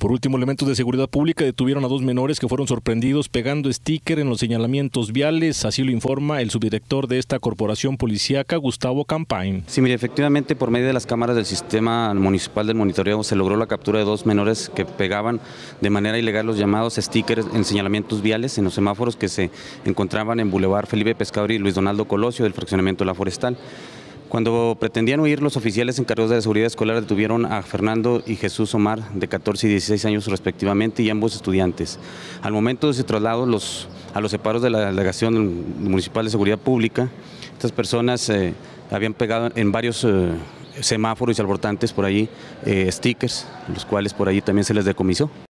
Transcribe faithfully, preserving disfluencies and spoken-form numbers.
Por último, elementos de seguridad pública detuvieron a dos menores que fueron sorprendidos pegando sticker en los señalamientos viales, así lo informa el subdirector de esta corporación policíaca, Gustavo Campain. Sí, mire, efectivamente por medio de las cámaras del sistema municipal del monitoreo se logró la captura de dos menores que pegaban de manera ilegal los llamados stickers en señalamientos viales en los semáforos que se encontraban en Boulevard Felipe Pescador y Luis Donaldo Colosio del fraccionamiento La Forestal. Cuando pretendían huir, los oficiales encargados de la seguridad escolar detuvieron a Fernando y Jesús Omar, de catorce y dieciséis años respectivamente, y ambos estudiantes. Al momento de su traslado los, a los separos de la Delegación Municipal de Seguridad Pública, estas personas eh, habían pegado en varios eh, semáforos y albortantes por allí eh, stickers, los cuales por allí también se les decomisó.